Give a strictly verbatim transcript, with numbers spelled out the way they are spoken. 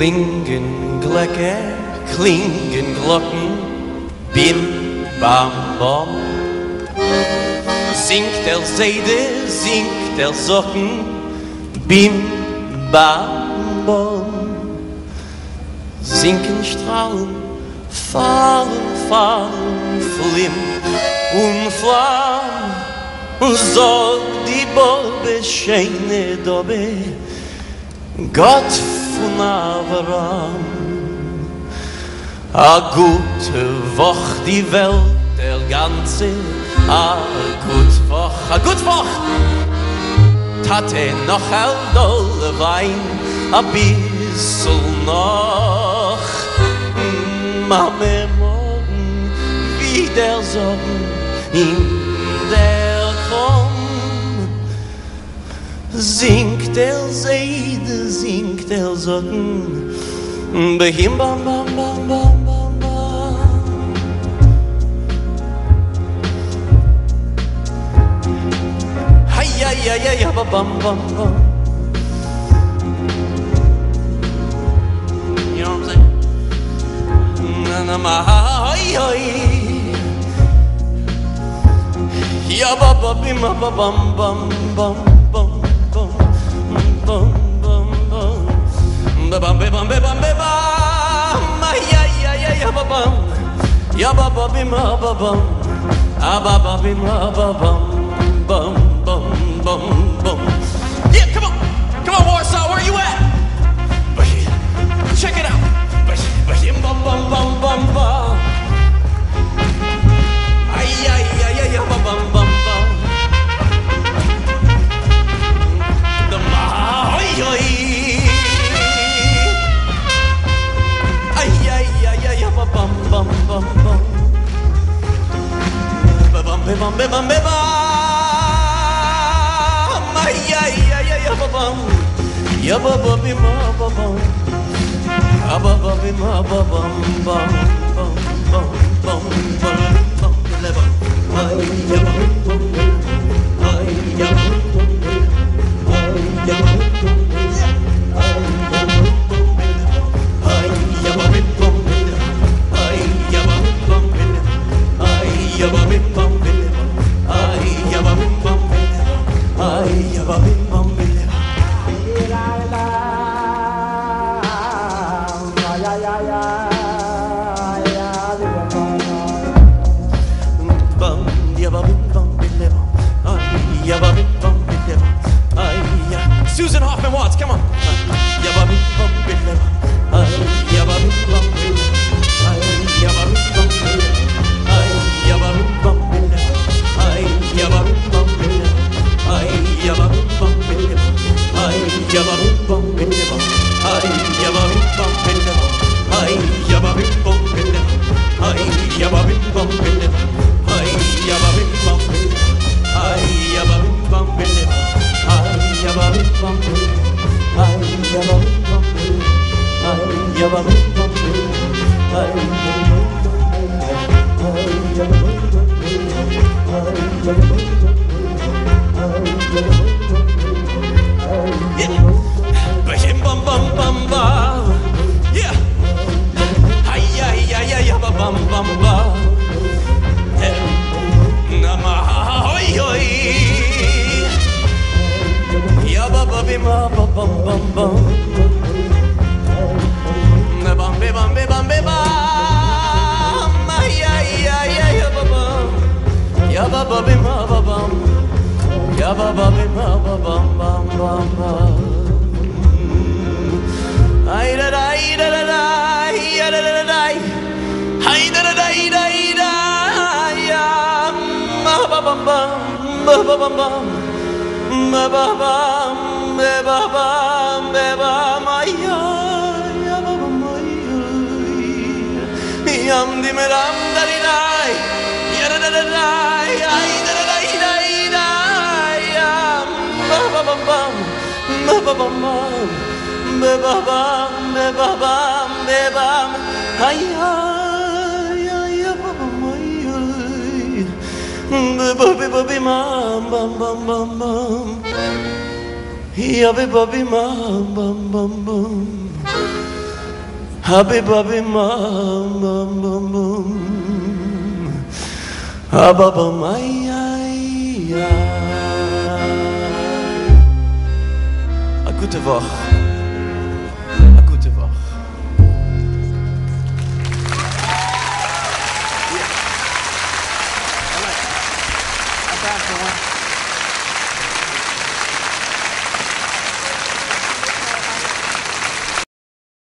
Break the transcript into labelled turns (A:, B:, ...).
A: Klingen Glöcke, klingen Glocken, bim, bam, bom. Singt der Seide, singt der Socken, bim, bam, bom. Sinken Strahlen, fallen, fallen, flim und flam. Sorg die Bobe, scheine Dobe, Gott von Abraham. A gute Woch, die Welt, der ganze, a gut Woch, a gut Woch. Tate noch ein dolle Wein, a bissl noch. Mame morgen wieder Sorgen in der Krom. Singt der Seide, singt der Socken, behim bam bam bam bam bam bam. Hay hay hay hay bam bam bam bam. You know what I'm saying? Na na ma hay hay. Ya ba ba bim ba bam bam bam. Bum bum bum bum bum bum bum bum ya ya ya ya bum ya ba ba bim ba bum a ba ba bim ba bum bum bum bum bum. Yeah, come on, come on, Warsaw, where you at? Check it out. Bum bum bum bum bum. Ay ay ay ay ya bum bum bum. Ay ay ay ay ay bam bam bam bam bam bam bam bam bam ay ay ay ay bam ya bam bam bam bam aba bam bam bam bam bam bam bam bam leva ay ya bam ay ya ay ya Susan Hoffman Watts, come on. Habibabi mam bam bam bam. Hababam ay ay ay. A gute Woche.